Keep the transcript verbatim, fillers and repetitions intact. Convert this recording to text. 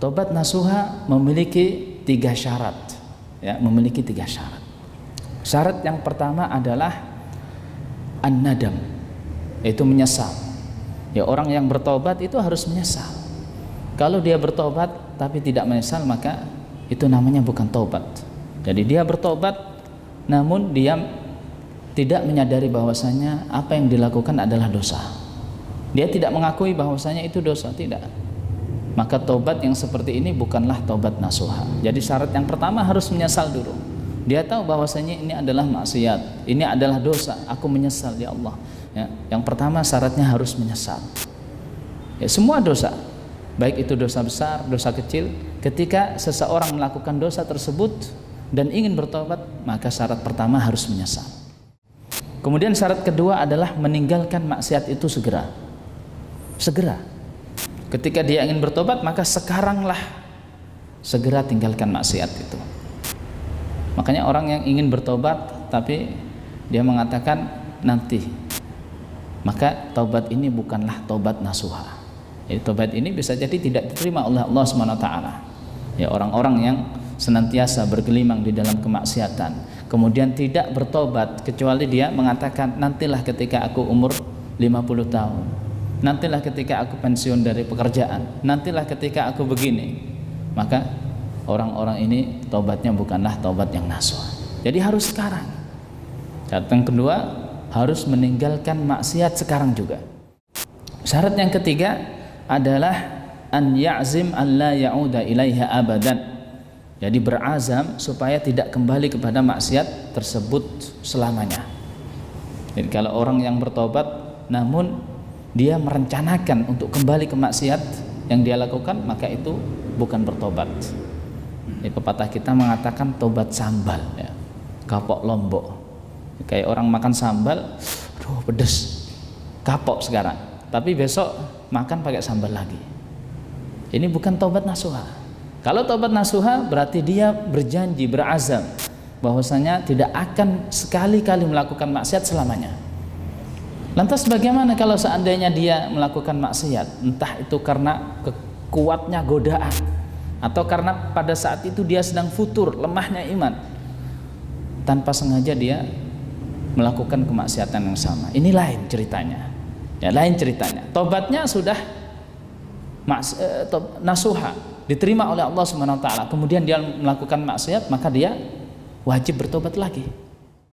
Tobat nasuha memiliki tiga syarat, ya, memiliki tiga syarat. Syarat yang pertama adalah an-nadam, yaitu menyesal. Ya, orang yang bertobat itu harus menyesal. Kalau dia bertobat tapi tidak menyesal, maka itu namanya bukan tobat. Jadi dia bertobat namun dia tidak menyadari bahwasanya apa yang dilakukan adalah dosa. Dia tidak mengakui bahwasanya itu dosa, tidak. Maka tobat yang seperti ini bukanlah tobat nasuha. Jadi syarat yang pertama harus menyesal dulu. Dia tahu bahwasanya ini adalah maksiat, ini adalah dosa, aku menyesal ya Allah. Ya, yang pertama syaratnya harus menyesal. Ya, semua dosa, baik itu dosa besar, dosa kecil, ketika seseorang melakukan dosa tersebut dan ingin bertobat, maka syarat pertama harus menyesal. Kemudian syarat kedua adalah meninggalkan maksiat itu segera. Segera. Ketika dia ingin bertobat, maka sekaranglah segera tinggalkan maksiat itu. Makanya orang yang ingin bertobat tapi dia mengatakan nanti, maka taubat ini bukanlah taubat nasuha. Jadi taubat ini bisa jadi tidak diterima oleh Allah subhanahu wa taala. Ya, orang-orang yang senantiasa bergelimang di dalam kemaksiatan, kemudian tidak bertobat kecuali dia mengatakan nantilah ketika aku umur lima puluh tahun, nantilah ketika aku pensiun dari pekerjaan, nantilah ketika aku begini, maka orang-orang ini taubatnya bukanlah taubat yang nasuh. Jadi harus sekarang. Syarat yang kedua harus meninggalkan maksiat sekarang juga. Syarat yang ketiga adalah an ya'zim an la ya'uda ilaiha abadan. Jadi berazam supaya tidak kembali kepada maksiat tersebut selamanya. Jadi kalau orang yang bertobat namun dia merencanakan untuk kembali ke maksiat yang dia lakukan, maka itu bukan bertobat. Jadi pepatah kita mengatakan tobat sambal, ya, kapok lombok. Kayak orang makan sambal, aduh pedes, kapok sekarang, tapi besok makan pakai sambal lagi. Ini bukan tobat nasuha. Kalau tobat nasuha berarti dia berjanji, berazam bahwasanya tidak akan sekali-kali melakukan maksiat selamanya. Lantas bagaimana kalau seandainya dia melakukan maksiat, entah itu karena kuatnya godaan atau karena pada saat itu dia sedang futur, lemahnya iman, tanpa sengaja dia melakukan kemaksiatan yang sama. Ini lain ceritanya. Ya, lain ceritanya. Tobatnya sudah mas, eh, tob, nasuha, diterima oleh Allah subhanahu wa taala. Kemudian dia melakukan maksiat, maka dia wajib bertobat lagi.